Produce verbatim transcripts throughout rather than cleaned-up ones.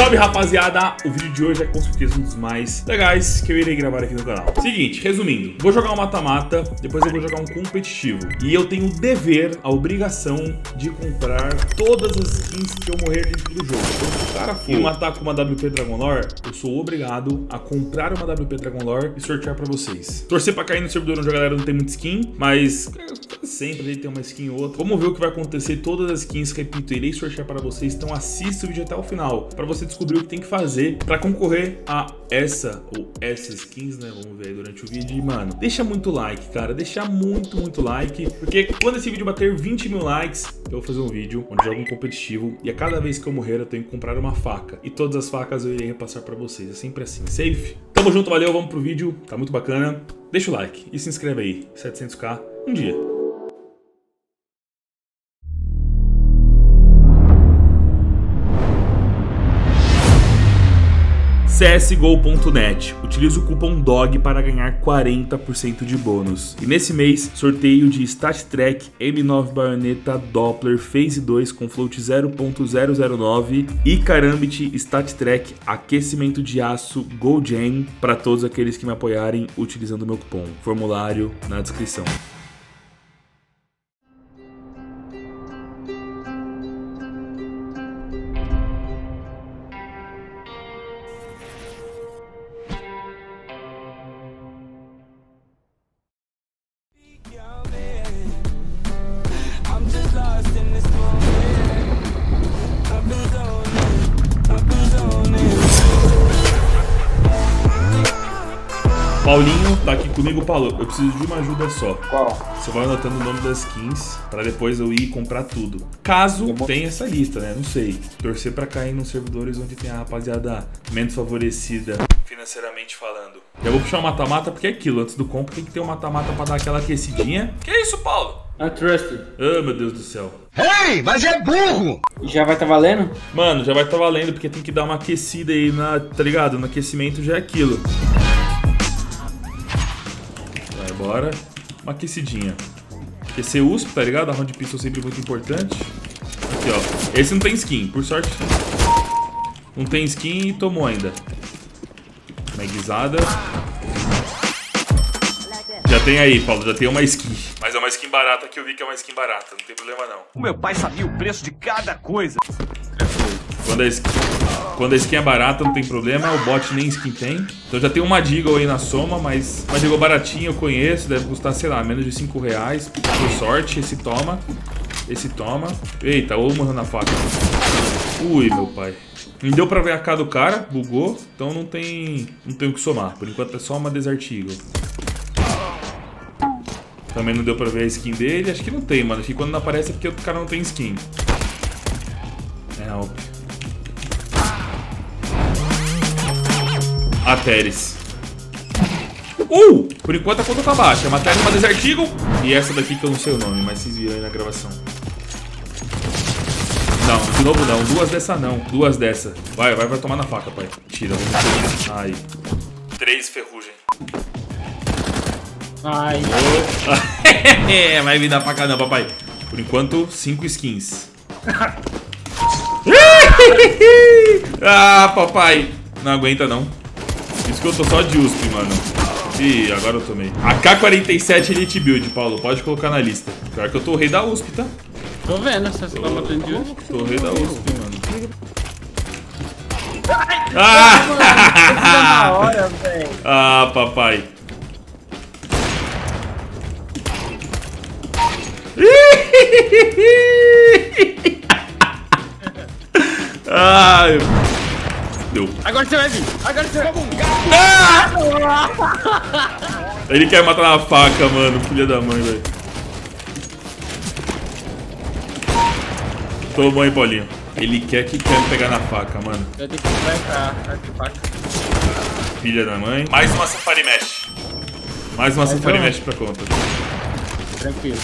Salve, rapaziada! O vídeo de hoje é com certeza um dos mais legais que eu irei gravar aqui no canal. Seguinte, resumindo, vou jogar um mata-mata, depois eu vou jogar um competitivo. E eu tenho o dever, a obrigação de comprar todas as skins que eu morrer dentro do jogo. Então, se o cara for matar com uma W P Dragon Lore, eu sou obrigado a comprar uma W P Dragon Lore e sortear pra vocês. Torcer pra cair no servidor onde a galera não tem muita skin, mas sempre a gente tem uma skin ou outra. Vamos ver o que vai acontecer. Todas as skins, repito, irei sortear para vocês, então assista o vídeo até o final, pra você descobrir o que tem que fazer pra concorrer a essa ou essas skins, né? Vamos ver aí durante o vídeo. E, mano, deixa muito like, cara. Deixa muito, muito like. Porque quando esse vídeo bater vinte mil likes, eu vou fazer um vídeo onde jogo um competitivo. E a cada vez que eu morrer, eu tenho que comprar uma faca. E todas as facas eu irei repassar pra vocês. É sempre assim. Safe? Tamo junto, valeu. Vamos pro vídeo. Tá muito bacana. Deixa o like e se inscreve aí. setecentos k um dia. C S G O ponto net. Utilize o cupom D O G para ganhar quarenta por cento de bônus. E nesse mês, sorteio de StatTrak M nove Baioneta Doppler Phase dois com float zero ponto zero zero nove e Karambit StatTrak Aquecimento de Aço GoGen para todos aqueles que me apoiarem utilizando o meu cupom. Formulário na descrição. Paulinho tá aqui comigo. Paulo, eu preciso de uma ajuda só. Qual? Você vai anotando o nome das skins pra depois eu ir comprar tudo. Caso tenha essa lista, né? Não sei. Torcer pra cair nos servidores onde tem a rapaziada menos favorecida financeiramente falando. Eu vou puxar o mata-mata porque é aquilo. Antes do comp tem que ter um mata-mata pra dar aquela aquecidinha. Que isso, Paulo? Untrusted. Ah, meu Deus do céu. Ei, mas é burro! Já vai tá valendo? Mano, já vai tá valendo porque tem que dar uma aquecida aí, na, tá ligado? No aquecimento já é aquilo. Bora, uma aquecidinha. Aquecer U S P, tá ligado? A round pistol sempre muito importante. Aqui, ó. Esse não tem skin, por sorte. Não tem skin e tomou ainda. Maguizada. Já tem aí, Paulo, já tem uma skin. Mas é uma skin barata que eu vi que é uma skin barata. Não tem problema não. O meu pai sabia o preço de cada coisa. Quando a skin, quando a skin é barata, não tem problema. O bot nem skin tem. Então já tem uma Deagle aí na soma, mas uma Deagle baratinha eu conheço. Deve custar, sei lá, menos de cinco reais. Por sorte, esse toma. Esse toma. Eita, ou morreu na faca. Ui, meu pai. Não deu pra ver a K do cara, bugou. Então não tem, não tem o que somar. Por enquanto é só uma Desert Eagle. Também não deu pra ver a skin dele. Acho que não tem, mano. Acho que quando não aparece é porque o cara não tem skin. É óbvio. Ateres. Uh! Por enquanto a conta tá baixa. A Ateres é uma Desert Eagle. E essa daqui que eu não sei o nome, mas vocês viram aí na gravação. Não, de novo não. Duas dessa não. Duas dessa. Vai, vai, vai tomar na faca, pai. Tira, vamos ver. Aí. Três ferrugem. Ai. Oh. Vai vir da faca não, papai. Por enquanto, cinco skins. Ah, papai. Não aguenta não. Isso que eu tô só de U S P, mano. Ih, agora eu tomei. A K quarenta e sete Elite Build, Paulo. Pode colocar na lista. Pior que eu tô o rei da U S P, tá? Tô vendo essas coisas de U S P. Tô o rei da U S P, mano. Ah! Hora, Ah, papai. Ai. Deu. Agora você vai vir. Agora você vai vir. Ah! Ele quer matar na faca, mano. Filha da mãe, velho. Tomou aí, Paulinho. Ele quer que quer me pegar na faca, mano. Eu tenho que ir pra faca. Filha da mãe. Mais uma Safari Mesh. Mais uma Safari Mesh pra conta. Tranquilo.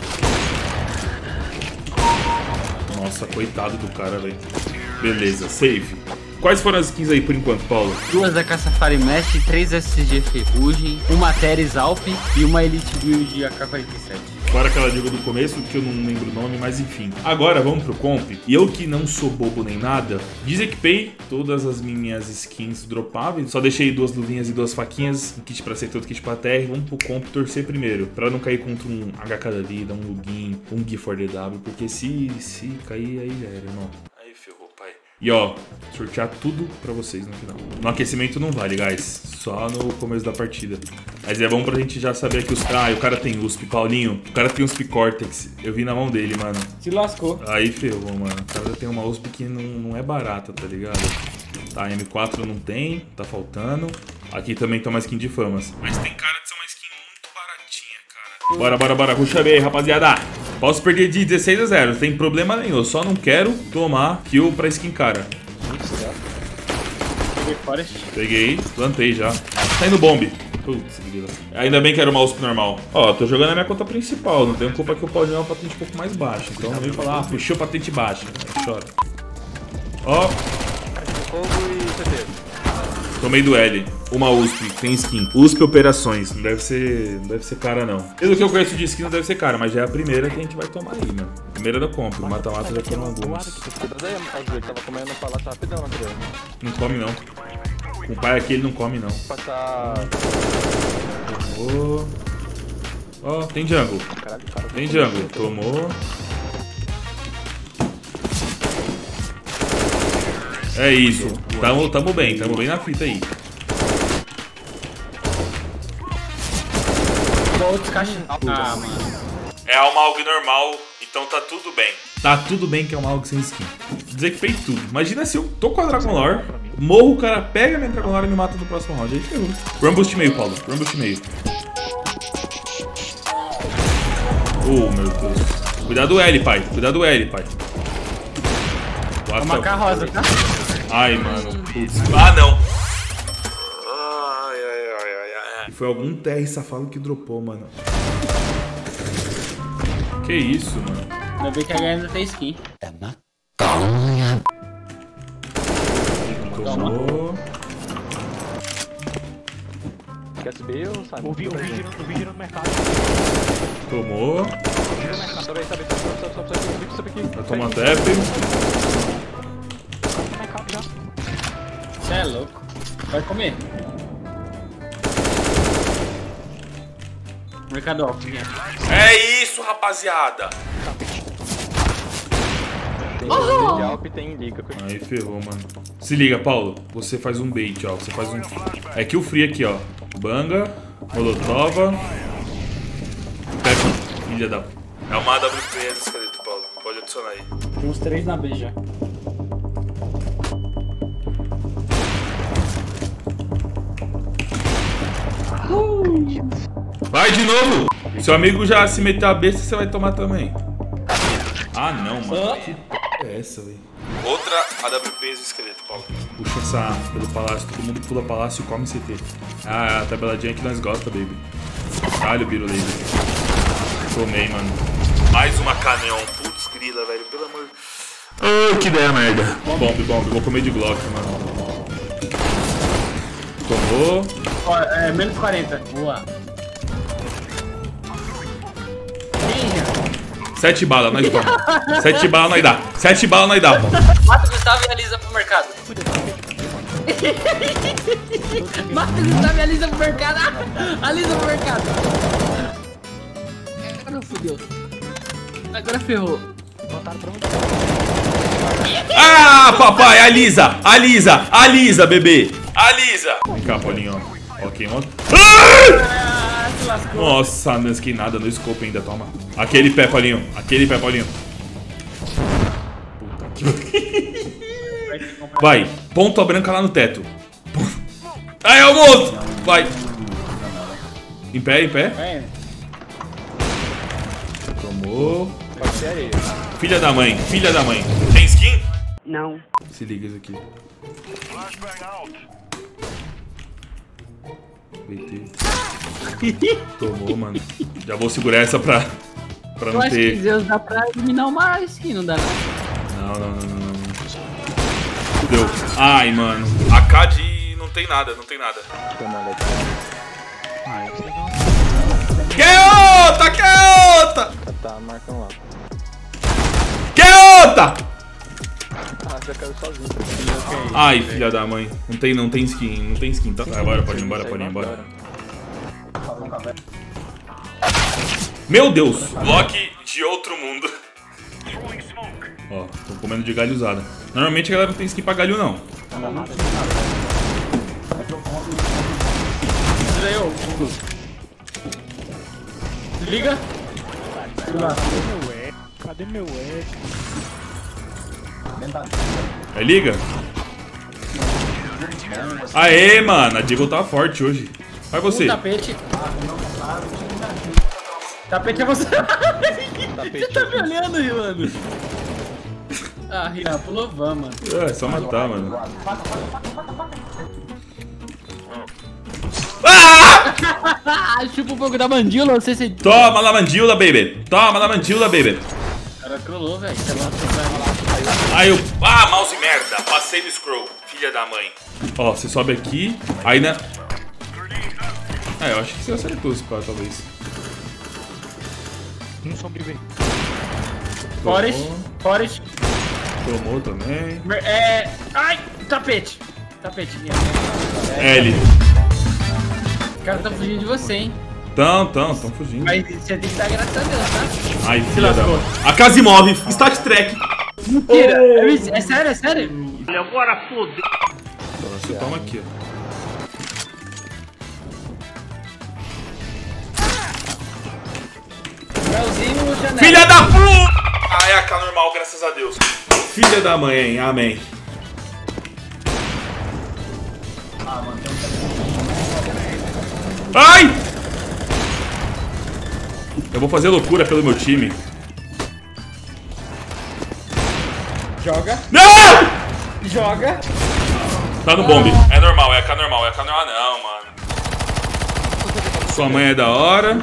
Nossa, coitado do cara, velho. Beleza, save. Quais foram as skins aí por enquanto, Paulo? Duas da Safari Mesh, três S G Ferrugem, uma Teres Alp e uma Elite Build A K quarenta e sete. Fora aquela dica do começo, que eu não lembro o nome, mas enfim. Agora vamos pro comp. E eu que não sou bobo nem nada, desequipei todas as minhas skins dropáveis. Só deixei duas luvinhas e duas faquinhas, um kit pra ser todo kit pra terra. Vamos pro comp torcer primeiro, pra não cair contra um H K da vida, um Lugin, um G quatro D W, porque se, se cair aí já era, irmão. Aí ferrou, pai. E ó, sortear tudo pra vocês no final. No aquecimento não vale, guys. Só no começo da partida. Mas é bom pra gente já saber que os caras... Ah, o cara tem U S P, Paulinho. O cara tem U S P Cortex. Eu vi na mão dele, mano. Se lascou. Aí ferrou, mano. O cara tem uma U S P que não, não é barata, tá ligado? Tá, M quatro não tem. Tá faltando. Aqui também tá uma skin de famas. Mas tem cara de ser uma skin muito baratinha, cara. Bora, bora, bora. Ruxa B aí, rapaziada. Posso perder de dezesseis a zero, não tem problema nenhum. Eu só não quero tomar kill pra skin cara. Peguei, plantei já. Tá indo bomb. Putz, ainda bem que era uma U S P normal. Ó, tô jogando a minha conta principal. Não tenho culpa que eu posso jogar uma patente um pouco mais baixa. Então não vem falar, ah, puxou patente baixa. Chora. Ó. Fogo e C T. Tomei do L. Uma U S P, tem skin. U S P Operações. Não deve ser. Não deve ser cara, não. Pelo que eu conheço de skin, não deve ser cara, mas já é a primeira que a gente vai tomar aí, mano. Primeira da compra. O mata-mata já toma algumas. Tava comendo no palácio rapidão, André. Não come, não. Com o pai aqui ele não come, não. Passar. Tomou. Ó, oh, tem jungle. Tem jungle. Tomou. É isso. Tamo, tamo bem, tamo bem na fita aí. Ah, mano. É uma A U G normal, então tá tudo bem. Tá tudo bem que é uma A U G sem skin. Desequipei tudo. Imagina se eu tô com a Dragon Lore, morro, o cara pega a minha Dragon Lore e me mata no próximo round. Aí ferrou. Run boost meio, Paulo. Run boost meio. Oh, meu Deus. Cuidado do L, pai. Cuidado do L, pai. Uma carroça, tá? Ai, mano. Putz. Ah, não. Ai, ai, ai, ai, ai. Foi algum T R safado que dropou, mano. Que isso, mano. Ainda bem que a ainda tem skin. É maconha. Tomou. Quer subir ou sabe? Ouvi, ouvi girando, ouvi girando no mercado. Tomou. Gira no mercado. Sobe aí, sobe aí, sobe, sobe, sobe, sobe, sobe, sobe aqui. Vai tomar tap. Você é louco. Vai comer. Mercado alto. É isso, rapaziada. Tem oh! de Alp e tem liga. Aí ferrou, mano. Se liga, Paulo. Você faz um bait, ó. Você faz um... É que o free aqui, ó. Banga. Molotova. Pega. Ilha da... É uma A W P esse esqueleto, Paulo. Pode adicionar aí. Tem uns três na B já. Vai de novo! Seu amigo já se meter a besta, você vai tomar também. Ah, não, mano. Que p é essa, velho? Outra A W P do esqueleto, Paulo. Puxa essa pelo palácio. Todo mundo pula palácio e come C T. Ah, a tabeladinha que nós gosta, baby. Caralho, Biro Laser. Tomei, mano. Mais uma canhão. Putz, grila, velho. Pelo amor... Ai, que ideia merda. Bomb, bomb. Vou comer de Glock, mano. Tomou. Ó, é menos quarenta. Boa. Sete balas, nós dá. Sete balas, nós dá. Sete balas, nós dá, pô. Mata o Gustavo e alisa pro mercado. Mata o Gustavo e alisa pro mercado. Alisa pro mercado. Agora fodeu. Agora ferrou. Ah, papai, alisa, alisa, alisa, bebê. Alisa. Vem cá, Paulinho, ó. Ok, ó. Ah! Nossa, não esquei nada no scope ainda, toma. Aquele pé, Paulinho. Aquele pé, Paulinho. Puta que... Vai, ponta branca lá no teto. Aí, almoço! Vai. Em pé, em pé. Tomou. Filha da mãe, filha da mãe. Tem skin? Não. Se liga isso aqui. B T. Tomou, mano. Já vou segurar essa pra, pra não ter... Eu acho que Zeus dá pra eliminar uma skin, não dá não? Não, não, não, não, não. Deu. Ai, mano. A K de... não tem nada, não tem nada. Que outra, que outra! Tá marcando lá. Que outra! Ah, já caiu sozinho. Ai, filha da mãe. Não tem, não tem skin, não tem skin, tá? Vai embora, pode ir embora, pode ir embora. Meu Deus! Block de outro mundo. Ó, tô comendo de galho usada. Normalmente a galera não tem skin pra galho, não. Liga. Cadê meu E? Aí liga. Aê, mano, a Deagle tá forte hoje. Vai você. O tapete. Tapete é você. Você tá me olhando aí, mano. Ah, Rian, pulou van, mano. É, é só matar, mano. Ah, chupa um pouco da mandíbula, não sei se... Toma na mandíbula, baby. Toma na mandíbula, baby. O cara trollou, velho. Aí eu... Ah, mouse merda. Passei no scroll. Filha da mãe. Ó, você sobe aqui. Aí na... É, eu acho que você acertou esse pá, talvez. Não sobrevive. Forest. Forest. Tomou também. É... Ai, tapete. Tapete, Rian. L. Os caras tão fugindo de você, hein. Tão, tão, tão fugindo. Mas você tem que dar graças a Deus, tá? Ai, filha da mãe. A Casimov. Stat Trek. Mentira. É sério, é sério? Agora fodeu. Você toma aqui, ó. Melzinho, janela. Filha da puta! Ah, é a K normal, graças a Deus. Filha da mãe, hein? Amém. Ai! Eu vou fazer loucura pelo meu time. Joga. Não! Joga. Tá no bombe. É normal, é a K normal, é a K normal. Não, mano. Sua mãe é da hora.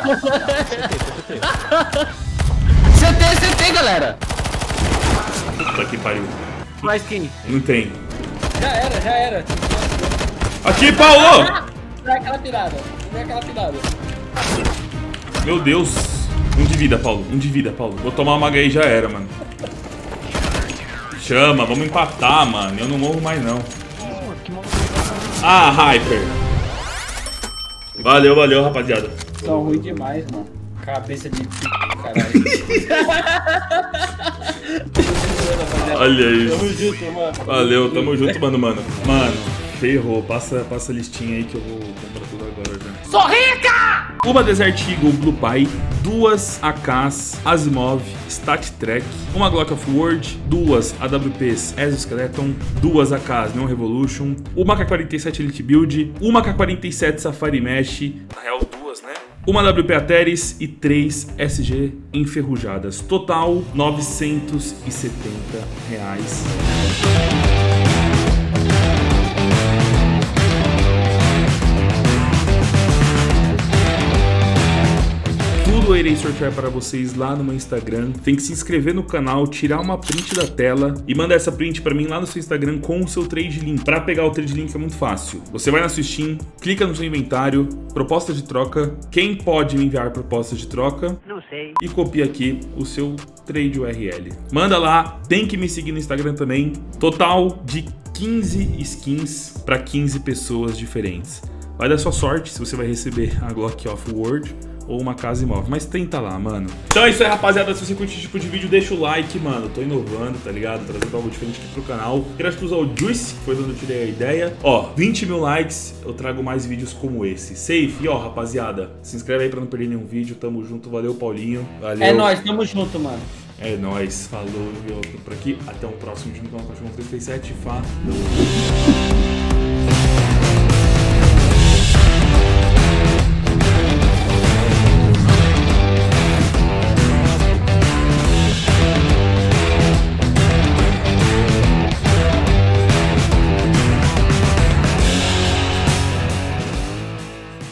C T, C T, galera. Puta que pariu. Mais quem? Não tem. Já era, já era. Aqui, Paulo! Dá aquela pirada. Dá aquela pirada. Meu Deus. Um de vida, Paulo. Um de vida, Paulo. Vou tomar uma H aí, já era, mano. Chama, vamos empatar, mano. Eu não morro mais, não. Ah, Hyper. Valeu, valeu, rapaziada. São ruins demais, mano. Cabeça de p... caralho. Olha isso. Tamo junto, mano. Valeu, tamo junto, mano, mano. Mano, ferrou. Passa, passa a listinha aí que eu vou comprar tudo agora já. Sou rica! Uma Desert Eagle Blue Pie, duas A Ks Asimov Stat Trek, uma Glock of Ward, duas A W Ps Exoskeleton, duas A Ks Neon Revolution, uma K quarenta e sete Elite Build, uma K quarenta e sete Safari Mesh, na real duas, né? Uma W P Ateris e três S G enferrujadas. Total novecentos e setenta reais. Tudo eu irei sortear para vocês lá no meu Instagram. Tem que se inscrever no canal, tirar uma print da tela e mandar essa print para mim lá no seu Instagram com o seu trade link. Para pegar o trade link é muito fácil. Você vai na sua Steam, clica no seu inventário, proposta de troca. Quem pode me enviar proposta de troca? Não sei. E copia aqui o seu trade U R L. Manda lá, tem que me seguir no Instagram também. Total de quinze skins para quinze pessoas diferentes. Vai dar sua sorte se você vai receber a Glock of Ward ou uma casa imóvel, mas tenta lá, mano. Então é isso aí, rapaziada. Se você curte esse tipo de vídeo, deixa o like, mano. Tô inovando, tá ligado? Trazendo algo diferente aqui pro canal. Graças ao Juice, que foi onde eu tirei a ideia. Ó, vinte mil likes, eu trago mais vídeos como esse. Safe, e ó, rapaziada, se inscreve aí pra não perder nenhum vídeo. Tamo junto, valeu, Paulinho. Valeu. É nóis, tamo junto, mano. É nóis, falou, eu por aqui. Até o próximo vídeo no canal Cachorro três três sete. Falou.